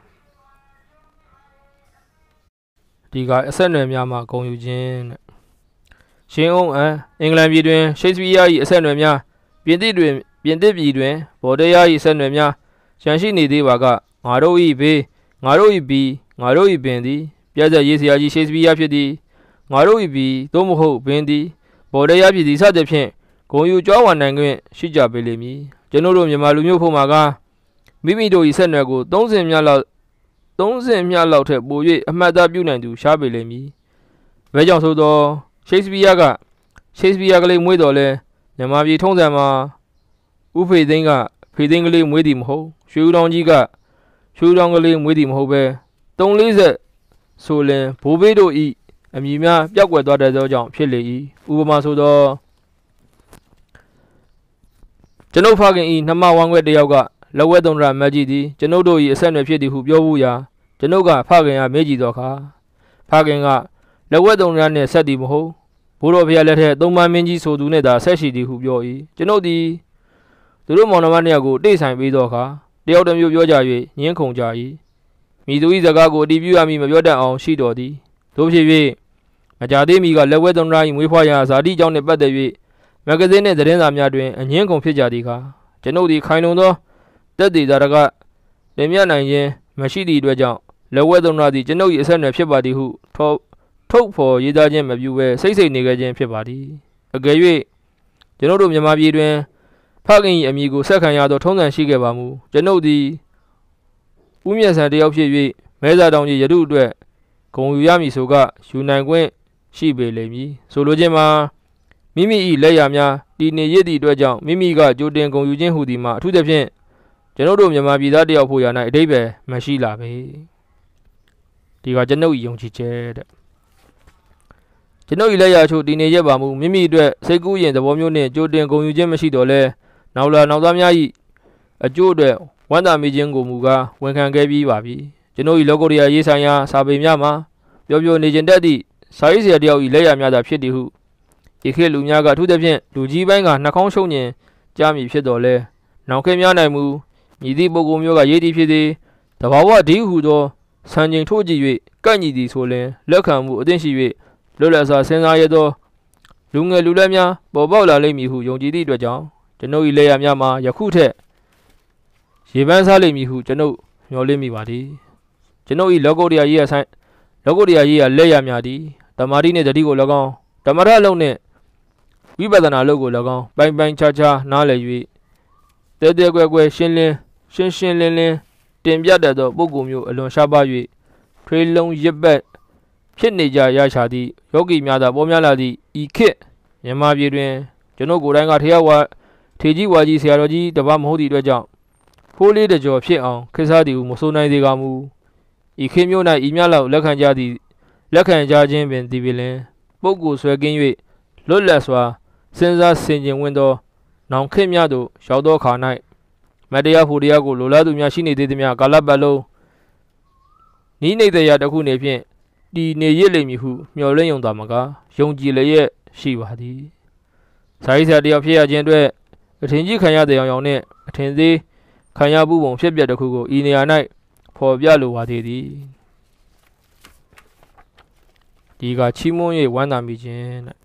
ဒီကအဆက်အနွယ်များမှာဂုဏ်ယူခြင်းတဲ့ရှင်အောင်အန်အင်္ဂလန်ပြည်တွင်ရှိတ်စပီးယား၏အဆက်အနွယ်များပြင်သစ်တွင်ပြင်သစ်ပြည်တွင်ဘော်ဒေယား၏အဆက်အနွယ်များကျန်ရှိနေသေးပါကငါတို့၏ဘေးငါတို့၏ဘီငါတို့၏ပင်သည်ပြည့်စက်ရေးစရာကြီးရှိတ်စပီးယားဖြစ်သည်ငါတို့၏ဘီသို့မဟုတ်ပင်သည်ဘော်ဒေယားဖြစ်သည်စသဖြင့်ဂုဏ်ယူကြွားဝါနိုင်권ရှိကြပေလိမ့်မည်ကျွန်ုပ်တို့မြန်မာလူမျိုးဖို့မှာကမိမိတို့၏ဆက်နွယ်ကိုသုံးဆင့်မြတ်လောက်သုံးဆင့်မြတ်လောက်ထက်ပို၍အမှတ်သားပြုနိုင်သူရှားပေလိမ့်မည်ဘဲကြောင့်ဆိုသောရှိတ်စပီးယားကရှိတ်စပီးယားကလေးမွေးတော်လဲမြန်မာပြည်ထုံးစံမှာဥဖေသိန်းကဖေသိန်းကလေးမွေးသည်မဟုတ်ရွှေဦးတောင်ကြီးကရွှေဦးတောင်ကလေးမွေးသည်မဟုတ်ပဲသုံးလေးဆက်ဆိုလင်ဘိုးဘေးတို့ဤအမည်များပြောက်ကွယ်သွားတဲ့သောကြောင့်ဖြစ်လေ၏ဥပမာဆိုသောကျွန်ုပ်ဖခင်ဤနှမဝမ်းခွဲတယောက်ကလက်ဝဲသုံးရမတ်ကြီးသည်ကျွန်ုပ်တို့၏အဆက်အနွယ်ဖြစ်သည်ဟုပြောဘူးရာကျွန်ုပ်ကဖခင်ကမေးကြည့်သောအခါဖခင်ကလက်ဝဲသုံးရနှင့်ဆက်သည်မဟုတ်ဘိုးတော်ဖျားလက်ထက်သုံးမမင်းကြီးဆိုသူနှင့်သာဆက်ရှိသည်ဟုပြော၏ကျွန်ုပ်သည်သူတို့မောင်နှမနှစ်ယောက်ကိုတိတ်ဆိုင်ပေးသောအခါတယောက်တစ်မျိုးပြောကြ၍ညှင်းခုန်ကြ၏မိသူ၏စကားကိုအတည်ပြုရမည်မပြောတတ်အောင်ရှိတော်သည်တို့ဖြစ်၍မကြသေးမီကလက်ဝဲသုံးရ၏မွေးဖွားရာဇာတိကြောင့်နှင့်ပတ်သက်၍မဂ္ဂဇင်းနှင့်သတင်းစာများတွင်အငင်းကုန်ဖြစ်ကြသည်ခါကျွန်ုပ်သည်ခိုင်လုံသောတက်သေးသာရကတင်ပြနိုင်ခြင်းမရှိသည့်အတွက်ကြောင့်လက်ဝဲသုံးရသည်ကျွန်ုပ်၏အဆက်အနွယ်ဖြစ်ပါသည်ဟုထောထုတ်ဖော်ရေးသားခြင်းမပြုဘဲစိတ်စိတ်နေခဲ့ခြင်းဖြစ်ပါသည်အကယ်၍ကျွန်ုပ်တို့မြန်မာပြည်တွင်ဖခင်၏အမည်ကိုဆက်ခံရသောထုံးစံရှိခဲ့ပါမူကျွန်ုပ်သည်ဦးမြတ်ဆန်တယောက်ဖြစ်၍မဲစာတောင်ကြီးရတုအတွက်ဂုဏ်ယူရမည်ဆိုကယူနိုင်권ရှိပေလိမ့်မည်ဆိုလိုခြင်းမှာမိမိ၏လက်ရများတည်နေရသည့်အတွက်ကြောင့်မိမိကကြိုတင်ဂုဏ်ယူခြင်းဟူသည်မှာအထူးသဖြင့်ကျွန်ုပ်တို့မြန်မာပြည်သားတယောက်ဖို့ရာ၌အဓိပ္ပာယ်မရှိလာပေဒီကကျွန်ုပ်ယုံကြည်ချက်တဲ့ကျွန်ုပ်၏လက်ရာချို့တည်နေရပါမူမိမိအတွက်စိတ်ကူးရင်သဘောမျိုးနှင့်ကြိုတင်ဂုဏ်ယူခြင်းမရှိတော့လဲနောက်လာနောက်သားများ၏အကျိုးအတွက်ဝမ်းသာမိခြင်းကိုမူကားဝန်ခံခဲ့ပြီးပါပြီကျွန်ုပ်၏လောကရိယာရေးဆိုင်ရာစာပေများမှာပျော်ပျော်နေခြင်းတတ်သည့်စာရေးဆရာတယောက်၏လက်ရာများသာဖြစ်သည်ဟုဤခေတ်လူများကထူးသဖြင့်လူကြီးပိုင်းကနှာခေါင်းရှုံညင်ကြားမည်ဖြစ်တော်လဲနောက်ခေတ်များနိုင်မူညီသည့်ပုဂ္ဂိုလ်မျိုးကရေးသည်ဖြစ်သည်တဘာဝဒီဟုသောစံချိန်ထိုးကြည့်၍ကန့်ညီသည်ဆိုလင်လက်ခံမှုအသင့်ရှိ၍လွတ်လပ်စွာစဉ်းစားရသောလူငယ်လူလက်များပေါ်ပေါက်လာလိမ့်မည်ဟုယုံကြည်သည့်အတွက်ကြောင့်ကျွန်ုပ်၏လက်ရာများမှာယခုထက်ရေပန်းစားလိမ့်မည်ဟုကျွန်ုပ်မျှော်လင့်မိပါသည်ကျွန်ုပ်၏လောကုတ္တရာရေးရဆိုင်လောကုတ္တရာရေးရလက်ရာများသည်တမာတိနှင့်တတိကို၎င်းဓမ္မထအလုံးနှင့်ဝိပဿနာအလုံးကို၎င်းပိုင်ပိုင်ခြားခြားနားလည်၍တဲတဲကွဲကွဲရှင်းလင်းရှင်းရှင်းလင်းလင်းတင်ပြတတ်သောပုဂ္ဂိုလ်မျိုးအလွန်ရှားပါ၍ထွေးလုံးရစ်ပတ်ဖြစ်နေကြရရှာသည့်ယောဂီများသာပေါ်များလာသည့်ဤခေတ်မြန်မာပြည်တွင်ကျွန်ုပ်ကိုယ်တိုင်ကထေရဝါထေကြီးဝါကြီးဆရာတော်ကြီးတပါးမဟုတ်သည့်အတွက်ကြောင့်ဖိုးလေးတကြော်ဖြစ်အောင်ခေတ်စားသည်ဟုမဆိုနိုင်သေးကမူဤခေတ်မျိုး၌ဤများလောက်လက်ခံကြသည်လက်ခံကြခြင်းပင်သည်ပင်လင်ပုဂ္ဂိုလ်ဆွဲကင်း၍လွတ်လပ်စွာစဉ်းစားဆင်ခြင်ဝင်သောနောင်ခေတ်များသို့ရောက်သောအခါ၌မတရားဖို့တရားကိုလိုလားသူများရှိနေသေးသည်များကာလပတ်လုံးဤနေတရားတစ်ခုနေဖြင့်တည်နေရလိမ့်မည်ဟုမျှော်လင့်ယုံသာမကယုံကြည်လျက်ရှိပါသည်စာရေးဆရာတယောက်ဖြစ်ရခြင်းအတွက်အထင်ကြီးခံရတဲ့အောင်အောင်နှင့်အထင်သေးခံရမှုပုံဖြစ်ပျက်တစ်ခုကိုဤနေရာ၌ဖော်ပြလိုပါသေးသည်ဒီကချီးမွမ်း၍ဝမ်းသာမိခြင်းတဲ့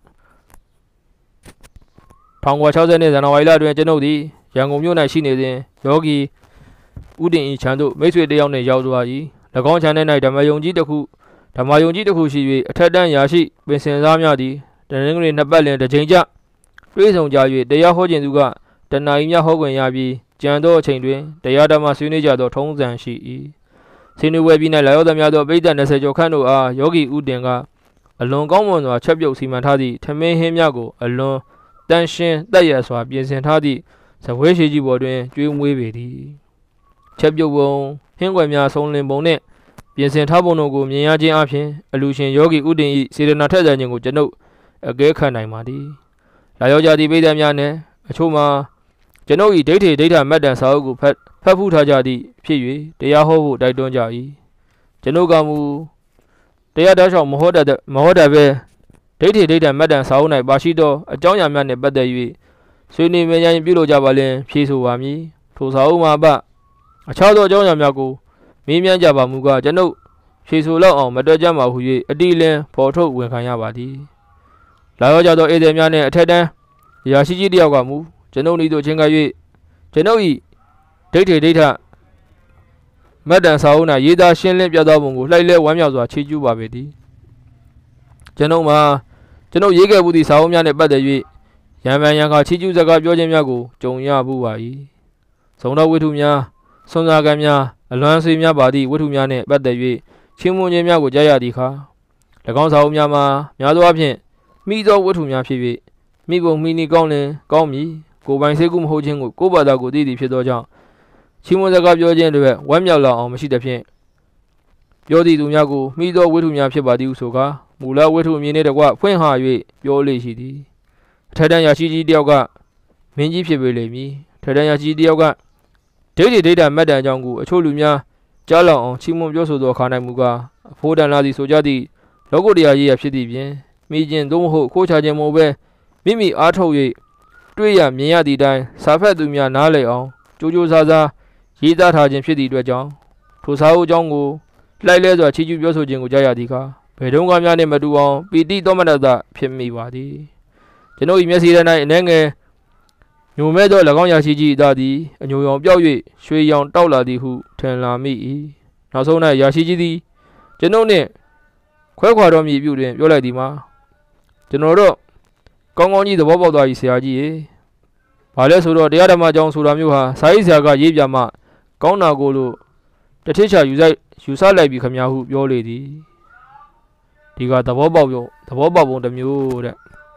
၁၉၆၀နှစ်ဇန်နဝါရီလတွင်ကျွန်ုပ်သည်ရန်ကုန်မြို့၌ရှိနေစဉ်ယောဂီဥဒင်ဤချမ်းတို့မိတ်ဆွေတယောက်နှင့်ရောက်သွား၏၎င်းချမ်း၌ဓမ္မယုံကြီးတစ်ခုဓမ္မယုံကြီးတစ်ခုရှိ၍အထက်တန်းရာရှိပင်စင်စားများသည်တနင်္ဂနွေနှစ်ပတ်လင်တစ်ချိန်ကြတွေးဆောင်ကြ၍တရားဟောခြင်းသူကတဏှာကြီးများဟောခွင့်ရပြီးကြံသောအချိန်တွင်တရားဓမ္မဆွေးနွေးကြသောထုံးစံရှိ၏ဆွေးနွေးပွဲပြီး၌လာရောက်သမျှသောပိဋက၂၀ကျော်ခန့်တို့အားယောဂီဥဒင်ကအလွန်ကောင်းမွန်စွာချက်ပြုတ်စီမံထားသည့်ထမင်းဟင်းများကိုအလွန်တန်ရှင်းတက်ရစွာပြင်ဆင်ထားသည့်ဇပွဲရှိကြီးပေါ်တွင်ကျွေးမွေးပေသည်ချက်ပြုတ်ပုံဟင်းွယ်များဆုံးလင်ပုံနှင့်ပြင်ဆင်ထားပုံတို့ကိုမြင်ရခြင်းအပြင်အလူရှင်ယောဂီဥဒင်၏စေတနာထက်သန်ခြင်းကိုကျွန်ုပ်အကဲခတ်နိုင်ပါသည်လာရောက်ကြသည့်ပိဋကများနှင့်အချို့မှာကျွန်ုပ်၏ဒိဋ္ဌိဒိဋ္ဌမတ္တန်စာအုပ်ကိုဖတ်ဖတ်ဖူးထားကြသည့်ဖြစ်၍တရားဟောဖို့တိုက်တွန်းကြ၏ကျွန်ုပ်ကမူတရားတော်ဆောင်မဟောတတ်မဟောတတ်ပဲဒိဋ္ဌိဒိဋ္ဌမတ္တန်စာအုပ်၌ပါရှိသောအကြောင်းအရာများနှင့်ပတ်သက်၍ဆွေးနွေးမြန်းပြုလုပ်ကြပါလင်ဖြေဆိုပါမည်ထိုစာအုပ်မှာပအခြားသောအကြောင်းအရာများကိုမေးမြန်းကြပါမူကားကျွန်ုပ်ဖြေဆိုလောက်အောင်မတွက်ကြပါဟု၍အတိလင်းဖော်ထုတ်ဝန်ခံရပါသည်လာရောက်ကြသောဧည့်သည်များနှင့်အထက်တန်းရာရှိကြီးတယောက်ကမူကျွန်ုပ်ဤသို့ချင်းကပ်၍ကျွန်ုပ်၏ဒိဋ္ဌိဒိဋ္ဌမတ္တန်စာအုပ်၌ရေးသားရှင်းလင်းပြသပုံကိုလှိုက်လဲဝမ်းမြောက်စွာချီးကျူးပါပေသည်ကျွန်ုပ်မှာကျွန်ုပ်ရေးခဲ့မှုသည့်စာအုပ်များနှင့်ပတ်သက်၍ရံပန်ရံခါချီးကျူးစကားပြောခြင်းများကိုကြုံရမှုပါ၏ဇုံတော်ဝိထုများဆွမ်းစားကံများအလွမ်းဆွေများပါသည့်ဝိထုများနှင့်ပတ်သက်၍ချီးမွမ်းခြင်းများကိုကြားရသည့်အခါ၎င်းစာအုပ်များမှာများသောအားဖြင့်မိသောဝိထုများဖြစ်၍မိဘုံမိနီကောင်းလင်ကောင်းမည်ကိုပိုင်စေကူမဟုတ်ခြင်းကိုကိုဘာသာကိုသိသည်ဖြစ်သောကြောင့်ချီးမွမ်းစကားပြောခြင်းတွေဝမ်းမြောက်လာအောင်မရှိသဖြင့်ပြောသည့်သူများကိုမိသောဝိထုများဖြစ်ပါသည်ဟုဆိုကာမူလဝိထုအမည်နှင့်တကွဖွင့်ဟ၍ပြောလေရှိသည်အထက်တန်းရာရှိကြီးတယောက်ကမင်းကြီးဖြစ်ပေလိမ့်မည်ထက်တန်းရာရှိတယောက်ကဒိဋ္ဌိဒိဋ္ဌမတ္တန်အကြောင်းကိုအချို့လူများကြားလောက်အောင်ချီးမွမ်းပြောဆိုသောအခါ၌မူကားအဖိုးတန်လာသည်ဆိုကြသည့်လောကုတ္တရာရေးရဖြစ်သည့်ပြင်မိခြင်းသို့မဟုတ်ခိုးချခြင်းမဟုတ်ဘဲမိမိအားထုတ်၍တွေ့ရမြင်ရသည့်တိုင်စာဖတ်သူများနားလည်အောင်ကြိုးကြိုးစားစားရေးသားထားခြင်းဖြစ်သည့်အတွက်ကြောင့်ထိုစာအုပ်အကြောင်းကိုလှိုက်လဲစွာချီးကျူးပြောဆိုခြင်းကိုကြားရသည်ကဘယ်တုန်းကများနှင့်မတူအောင်ပီတိသောမနတဖြစ်မိပါသည်ကျွန်ုပ်၏မျက်စိထဲ၌အနေငယ်ညိုမဲသော၎င်းရာရှိကြီးသားသည်အညိုရောင်ပြောက်၍ရွှေရောင်တောက်လာသည်ဟုထင်လာမိ၏နောက်ဆုံး၌ရာရှိကြီးသည်ကျွန်ုပ်နှင့်ခွဲခွာတော်မူပြုတွင်ပြောလိုက်သည်မှာကျွန်တော်တို့ကောင်းကောင်းကြီးသဘောပေါက်သွားပြီဆရာကြီးရေဘာလဲဆိုတော့တရားဓမ္မအကြောင်းဆိုတာမျိုးဟာစာရေးဆရာကရေးပြမှကောင်းတာကိုလို့တထစ်ချယူဆိုင်ယူဆလိုက်ပြီခမညာဟုပြောလေသည်ဒီကသဘောပေါက်ရောသဘောပေါက်ပုံတစ်မျိုးတဲ့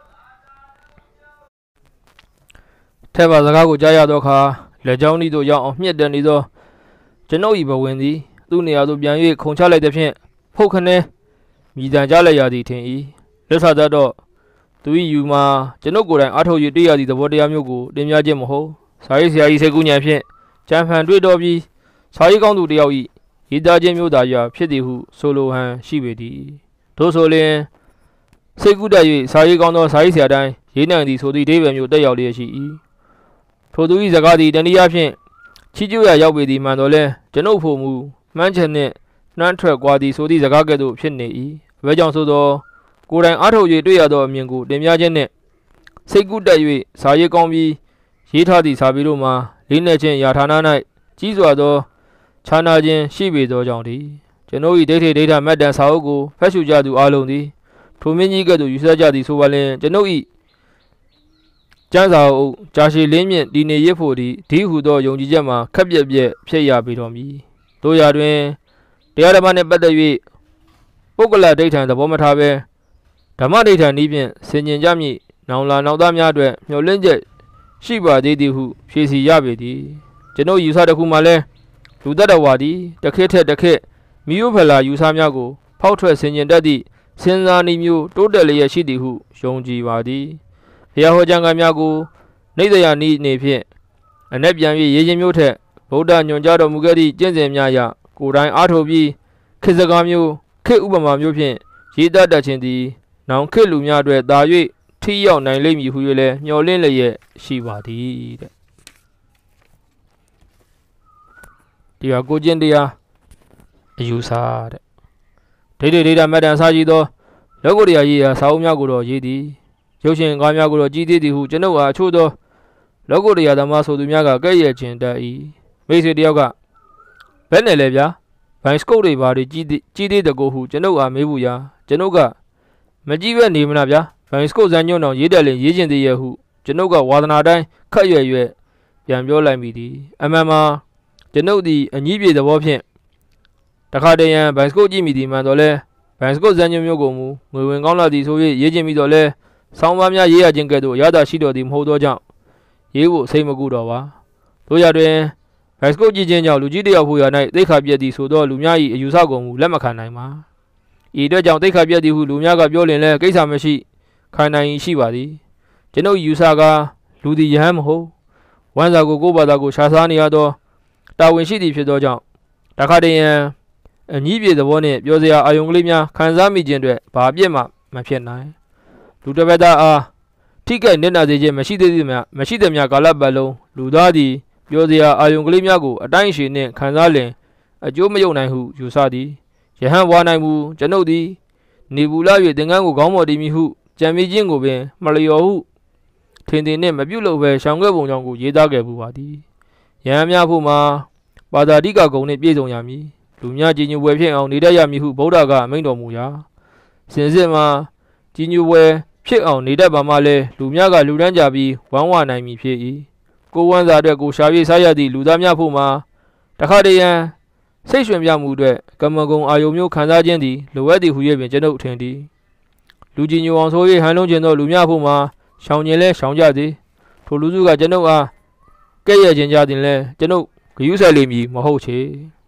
ထဲပါစကားကိုကြားရသောအခါလက်ကြောင်းဤသို့ရောက်အောင်မြင့်တန်နေသောကျွန်ုပ်၏ဘဝင်သည်သူ့နေရာသို့ပြန်၍ခုန်ချလိုက်သည်ဖြင့်ဖုတ်ခနဲမြည်တမ်းကြလိုက်ရသည်ထင်၏လက်ဆာတော့သူ၏ယူမှာကျွန်ုပ်ကိုယ်တိုင်အားထုတ်၍တွေ့ရသည့်သဘောတရားမျိုးကိုတင်ပြခြင်းမဟုတ်စာရေးဆရာကြီးစိတ်ကူးဉာဏ်ဖြင့်ကြံဖန်တွေ့တော်ပြီးစာရေးကောင်းသူတယောက်၏ရေးသားခြင်းမျိုးသာရာဖြစ်သည်ဟုဆိုလိုဟန်ရှိပေသည်ထို့ဆိုလျှင်စိတ်ကူးတတ်၍စာရေးကောင်းသောစာရေးဆရာတိုင်းရေးနိုင်သည်ဆိုသည့်အဓိပ္ပာယ်မျိုးတက်ရောက်လျက်ရှိ၏ထိုသူ၏စကားသည်တနည်းအားဖြင့်ချီးကျူးရာရောက်ပေသည်မှန်တော်လဲကျွန်ုပ်ဖို့မူမှန်းချက်နှင့်နှမ်းထွက်ကွာသည်ဆိုသည့်စကားကဲ့သို့ဖြစ်နေ၏အဘဲကြောင့်ဆိုသောကိုယ်တိုင်အားထုတ်၍တွေ့ရသောအမြင်ကိုတင်ပြခြင်းနှင့်စိတ်ကူးတက်၍စာရေးကောင်းပြီးရေးထားသည့်စာပေတို့မှာလေးနက်ခြင်းရာဌာန၌ကြီးစွာသောခြားနာခြင်းရှိပေသောကြောင့်သည်ကျွန်ုပ်၏ဒိဋ္ဌိဒိဋ္ဌမတ်တန်စာအုပ်ကိုဖတ်ရှုကြသူအလုံးသည်ထိုမင်းကြီးကဲ့သို့ယူဆကြသည်ဆိုပါလျှင်ကျွန်ုပ်၏ကျမ်းစာအုပ်ကြာရှည်လင်းမြင့်တည်နေရဖို့သည်ဒီဟုသောယုံကြည်ချက်မှာခက်ပြက်ပြက်ဖြစ်ရပေတော်မူတို့ရာတွင်တရားဓမ္မနှင့်ပတ်သက်၍ပုဂ္ဂလဒိဋ္ဌံသဘောမထားဘဲဓမ္မဒိဋ္ဌံနည်းဖြင့်ဆင်ញင်ကြမည်နောင်လာနောက်သားများအတွက်မျှော်လင့်ချက်ရှိပါသေးသည်ဟုဖြေစီရပေသည်ကျွန်ုပ်ယူဆတစ်ခုမှလည်းလူတ္တဝါသည်တစ်ခေတ်ထက်တစ်ခေတ်မိယိုဖလာယူဆများကိုဖောက်ထွက်ဆင်ញင်တတ်သည့်စဉ်းစားနည်းမျိုးတိုးတက်လျက်ရှိသည်ဟုယုံကြည်ပါသည်ဘုရားဟောကြားကများကိုနေတရာနည်းနေဖြင့်အ내ပြန်၍ရေခြင်းမျိုးထက်ဗုဒ္ဓညွှန်ကြားတော်မူခဲ့သည့်ကျင့်စဉ်များအရကိုယ်တိုင်အားထုတ်ပြီးခေတ်စကားမျိုးခေတ်ဥပမာမျိုးဖြင့်ရေးသားတတ်ခြင်းသည်နောင်ခေတ်လူများအတွက်သာ၍ထိရောက်နိုင်လိမ့်မည်ဟု၍လည်းမျှော်လင့်လျက်ရှိပါသည်တဲ့ဒီဟာကိုကျင့်တရားအယူဆတဲ့ဒိဋ္ဌိဒိဋ္ဌမတ္တန်စာကြည့်သောလောကုတ္တရာရေးရာစာအုပ်များကိုတော့ရေးသည်ရုပ်ရှင်ကားများကိုတော့ကြည်သေးသည်ဟုကျွန်ုပ်အားအချို့သောလောကုတ္တရာသမားဆိုသူများကကဲ့ရဲ့ခြင်းတတ်၏မိတ်ဆွေတယောက်ကဘယ်နဲ့လဲဗျာဘိုင်စကုတ်တွေဘာတွေကြည်ကြည်သေးတကူဟုကျွန်ုပ်အားမေးဘူးရာကျွန်ုပ်ကမကြည့်ပဲနေမလားဗျာဘိုင်စကုတ်ဇန်ညွန့်တော်ရေးတယ်လင်ရေးခြင်းသေးရဲ့ဟုကျွန်ုပ်ကဝါသနာတိုင်းခတ်ရွယ်ရွယ်ပြန်ပြောလိုက်မိသည်အမှန်မှာကျွန်ုပ်သည်အညီးပြေသဘောဖြင့်တခါတည်းရန်ဘိုင်စကုတ်ကြည့်မိသည်မှန်တော်လဲဘိုင်စကုတ်ဇန်ညွန့်မျိုးကိုမူငွေဝင်ကောင်းလာသည်ဆို၍ရေးခြင်းမိတော်လဲဆောင်းပါးများရေးရခြင်းကဲ့သို့ရတာရှိတော်သည်မဟုတ်သောကြောင့်ရေးဖို့စိတ်မကူတော့ပါတို့ရတွင်ဘိုင်စကုတ်ကြည့်ခြင်းကြောင့်လူကြီးတယောက်ဟူရာ၌သိခါပြည့်သည်ဆိုသောလူများ၏အယူဆကုန်မူလက်မခံနိုင်ပါဤအတွက်ကြောင့်သိခါပြည့်သည်ဟုလူများကပြောလင်လဲကိစ္စမရှိခံနိုင်ရှိပါသည်ကျွန်ုပ်ယူဆကလူသည်ယဟန်မဟုတ်ဝမ်းစာကိုကိုယ်ဘာသာကိုရှားစားနေရသောတာဝန်ရှိသည်ဖြစ်သောကြောင့်တခါတည်းရန်အညီးပြေသဘောနှင့်ပြောစရာအာယုံကလေးများခံစားမိခြင်းအတွက်ဘာပြည့်မှမဖြစ်နိုင်လူတစ်ပတ်သားအားထိခိုက်နစ်နာစေခြင်းမရှိသေးသည်များမရှိသည်များကာလပတ်လုံးလူသားသည်ပြောစရာအာယုံကလေးများကိုအတိုင်းအရှည်နှင့်ခံစားလင်အကျိုးမယုံနိုင်ဟုယူဆသည်ယဟန်ဝါနိုင်မူကျွန်ုပ်သည်နေဘူးလာ၍သင်္ကန်းကိုခေါင်းပေါ်တည်မိဟုကြံမိခြင်းကိုပင်မလျော်ဟုထင်ထင်နှင့်မပြုတ်လို့ပဲရှောင်ခဲ့ပုံကြောင့်ကိုရေးသားခဲ့ပူပါသည်ယဟန်များဖို့မှာပါဇာတိကဂုံနှင့်ပြည့်စုံရမည်လူများကြည်ညိုပွဲဖြစ်အောင်နေတတ်ရမည်ဟုဗုဒ္ဓကအမိန့်တော်မူရာစင်စစ်မှာကြည်ညိုပွဲဖြစ်အောင်နေတတ်ပါမှလည်းလူများကလူတန်းကြပြီးဝမ်းဝနိုင်မည်ဖြစ်၏ကိုဝမ်းစာအတွက်ကိုရှာပြေးစားရသည့်လူသားများဖို့မှာတခါတည်းရန်စိတ်ရွှင်ပြမှုအတွက်ကမ္မဂုံအာယုံမျိုးခံစားခြင်းသည်လိုအပ်သည်ဟု၍ပင်ကျွန်ုပ်ထင်သည်လူကြည်ညိုအောင်ဆို၍ဟန်လုံးကျင်သောလူများဖို့မှာရှောင်ကျင်လဲရှောင်ကြသည်ထိုလူစုကကျွန်ုပ်အားကဲ့ရဲ့ခြင်းကြသည်လဲကျွန်ုပ်ဂရုစိုက်လိမ့်မည်မဟုတ်ချေ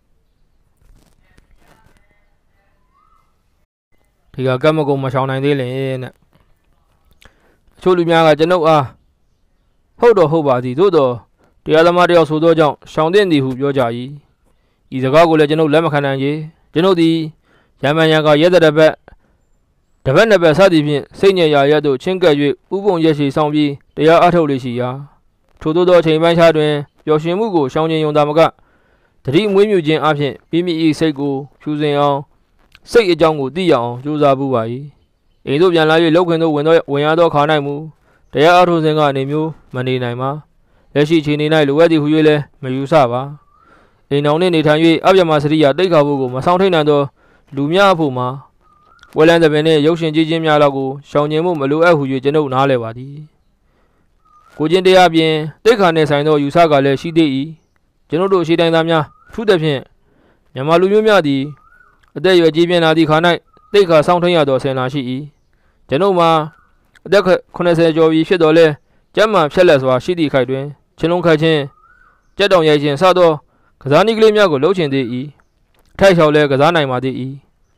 ဒီကကမ္မဂုံမရှောင်နိုင်သေးလင်နဲ့အချို့လူများကကျွန်ုပ်အားဟုတ်တော့ဟုတ်ပါသည်သို့တော့တရားသမားတယောက်ဆိုသောကြောင့်ရှောင်တဲ့သည်ဟုပြောကြ၏ဤစကားကိုလည်းကျွန်ုပ်လက်မခံနိုင်ကြကျွန်ုပ်သည်ရမန်ရံကရဲတဲ့တစ်ပတ်တစ်ပတ်နှစ်ပတ်စသည်ဖြင့်စိတ်ညစ်ရာရက်သို့ချင်းကပ်၍ဥပုံရက်ရှိဆောင်ပြီးတရားအထုတ်လေရှိရာထို့သောအချိန်ပိုင်းခြားတွင်ပျော်ရွှင်မှုကိုရှောင်ကျဉ်ယုံသာမကတတိမွေးမြူခြင်းအပြင်မိမိ၏စိတ်ကိုဖြူစင်အောင်စိတ်အကြောင်းကိုသိရအောင်ကြိုးစားပူပါ၏အိမ်သို့ပြန်လာ၍လောက်ခွင်သို့ဝင်သောဝင်ရသောခါ၌မူတရားအထုတ်စဉ်ကအနေမျိုးမနေနိုင်ပါလက်ရှိချိန်၌လိုအပ်သည်ဟု၍လည်းမယူဆပါအိမ်တော်နှင့်နေထိုင်၍အပြမစရိယာတိတ်ခါဖို့ကိုမဆောင်ထိန်နိုင်သောလူများအဖို့မှာဝဲလန်းသပင်နှင့်ရုပ်ရှင်ကြည့်ခြင်းများလောက်ကိုရှောင်ကျဉ်မှုမလိုအပ်ဟု၍ကျွန်ုပ်နားလည်ပါသည်ကိုကျင့်တရားပြင်တိတ်ခါနှင့်ဆိုင်သောယူဆကလည်းရှိသေး၏ကျွန်ုပ်တို့ရှေးတိုင်းသားများထူးသဖြင့်မြန်မာလူမျိုးများသည်အသက်အရွယ်ကြီးပြင်းလာသည့်ခါ၌တိတ်ခါဆောင်ထိန်ရသောဆင်လာရှိ၏ကျွန်ုပ်မှာအသက်ခုနှစ်ဆယ်ကျော်ပြီဖြစ်တော်လဲကျမ်းမာဖြက်လက်စွာရှိသည့်ခိုက်တွင်ချင်းလုံးခတ်ခြင်းကြက်တောင်ရိုက်ခြင်းစသောကစားနည်းကလေးများကိုလှုပ်ချင်သေး၏ထိုက်လျှောက်လဲကစားနိုင်ပါသေး၏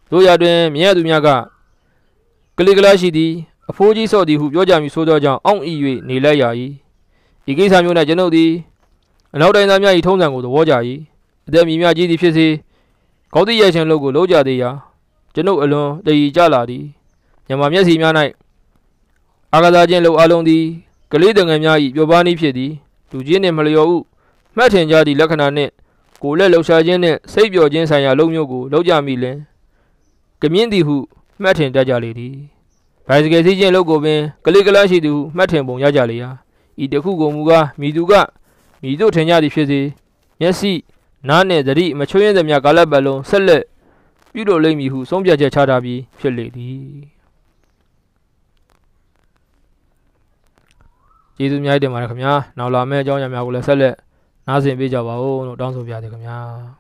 တို့ရတွင်မြင်ရသူများကကလေးကလားရှိသည်အဖိုးကြီးစော့သည်ဟုပြောကြမည်ဆိုသောကြောင့်အောင့်ဤ၍နေလိုက်ရ၏ဤကိစ္စမျိုး၌ကျွန်ုပ်သည်အနောက်တိုင်းသားများ၏ထုံးစံကိုသဘောကြ၏အသက်မြင့်မြတ်ကြီးသည်ဖြစ်စေကောင်းသည့်ရဲ့ရှင်လုပ်ကိုလုပ်ကြသေးရာကျွန်ုပ်အလွန်တည်ကြလာသည်ညမာမျက်စီများ၌အာဂသာချင်းလှုပ်အလုံးသည်ကလေးတငယ်များ၏ပျော်ပါးနည်းဖြစ်သည်လူချင်းနှင့်မလျော်ဟုမှတ်ထင်ကြသည့်လက္ခဏာနှင့်ကိုယ်လက်လှုပ်ရှားခြင်းနှင့်စိတ်ပျော်ခြင်းဆိုင်ရာလုပ်မျိုးကိုလုပ်ကြမိလင်ကမြင့်သည်ဟုမှတ်ထင်တတ်ကြလေသည်ဘိုင်စကယ်စီးခြင်းလုပ်ကိုပင်ကလေးကလားရှိသည်ဟုမှတ်ထင်ပုံရကြလေရာဤတစ်ခုကိုမူကားမိသူကမိတို့ထင်ကြသည်ဖြစ်စေမျက်စိနားနှင့်သတိမချွင်းသည်များကာလပတ်လုံးဆက်လက်ပြုလုပ်လိမ့်မည်ဟုဆုံးဖြတ်ချက်ချထားပြီးဖြစ်လေသည်ကျေးဇူးများတင်ပါတယ်ခင်ဗျာနောက်လာမယ့်အကြောင်းအရာများကိုလည်းဆက်လက်နားဆင်ပေးကြပါဦးလို့တောင်းဆိုပါရစေခင်ဗျာ